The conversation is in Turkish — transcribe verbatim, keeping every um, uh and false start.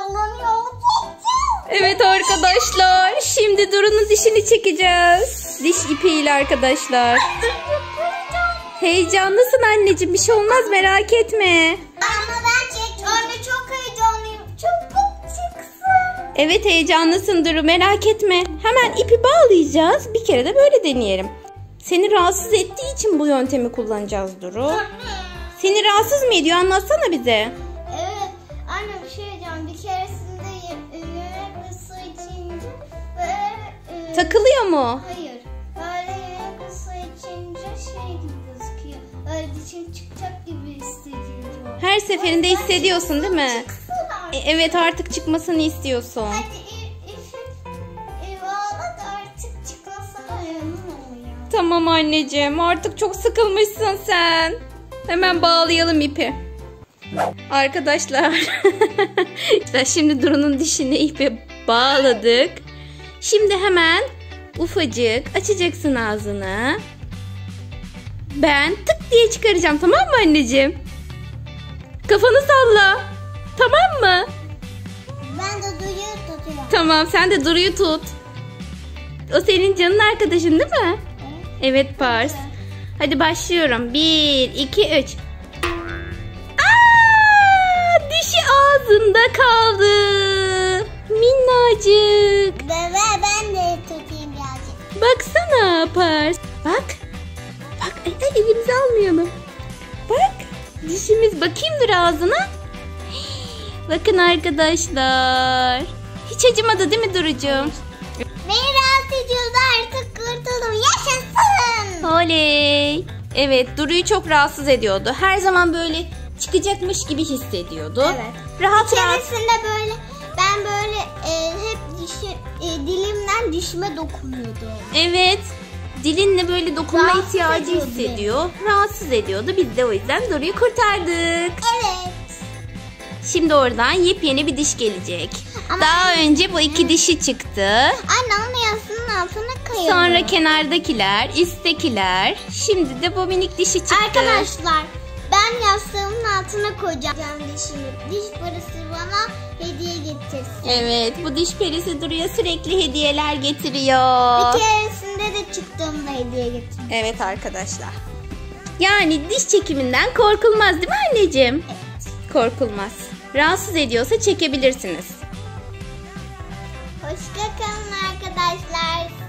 sallanıyor. Evet arkadaşlar, şimdi Duru'nun dişini çekeceğiz. Diş ipiyle arkadaşlar. Heyecanlısın anneciğim, bir şey olmaz, merak etme. Ama ben çekeceğim. Anne çok heyecanlıyım. Çabuk çıksın. Evet heyecanlısın Duru, merak etme. Hemen ipi bağlayacağız. Bir kere de böyle deneyelim. Seni rahatsız ettiği için bu yöntemi kullanacağız Duru. Seni rahatsız mı ediyor? Anlatsana bize. Evet. Anne bir şey diyeceğim. Bir keresinde yemek ve su içince böyle... E, Takılıyor mu? Hayır. Böyle yemek ve su içince şey gibi gözüküyor. Öyle dişim çıkacak gibi hissediyorum. Her seferinde hissediyorsun değil mi? Çıksın artık. E, evet artık çıkmasını istiyorsun. Hadi ipi e, bağla da artık çıkmasına emin olayım. Tamam anneciğim, artık çok sıkılmışsın sen. Hemen bağlayalım ipi. Arkadaşlar şimdi Duru'nun dişini ipe bağladık. Şimdi hemen ufacık açacaksın ağzını. Ben tık diye çıkaracağım, tamam mı anneciğim? Kafanı salla. Tamam mı? Ben de Duru'yu tutuyorum. Tamam, sen de Duru'yu tut. O senin canın arkadaşın değil mi? Evet. Evet Pars. Hadi başlıyorum. Bir, iki, üç. Aa, dişi ağzında kaldı. Minnacık. Bebe ben de tutayım birazcık. Baksana Pars. Bak. Bak, ay, ay, elimizi almayalım. Bak. Dişimiz, bakayım dur ağzına. Bakın arkadaşlar. Hiç acımadı değil mi Duru'cum? Beni rahatsız ediyordu, artık kurtuldum. Yaşasın. Oley. Evet, Duru'yu çok rahatsız ediyordu. Her zaman böyle çıkacakmış gibi hissediyordu. Evet. Rahat Bir rahat. keresinde böyle ben böyle e, hep dişi, e, dilimden dişime dokunuyordum. Evet. Dilinle böyle dokunma Rahatsız ihtiyacı ediyordu hissediyor. Rahatsız ediyordu. Biz de o yüzden Duru'yu kurtardık. Evet. Şimdi oradan yepyeni bir diş gelecek. Ama Daha önce bu iki dişi çıktı. Anne onu yastığının altına kayalım. Sonra kenardakiler, üsttekiler. Şimdi de bu minik dişi çıktı. Arkadaşlar ben yastığımın altına koyacağım dişimi. Diş parası bana hediye getirsin. Evet, bu diş perisi Duru'ya sürekli hediyeler getiriyor. Bir keresinde de çıktığımda hediye getirdim. Evet arkadaşlar. Yani diş çekiminden korkulmaz değil mi anneciğim? Evet. Korkulmaz. Rahatsız ediyorsa çekebilirsiniz. Hoşça kalın arkadaşlar.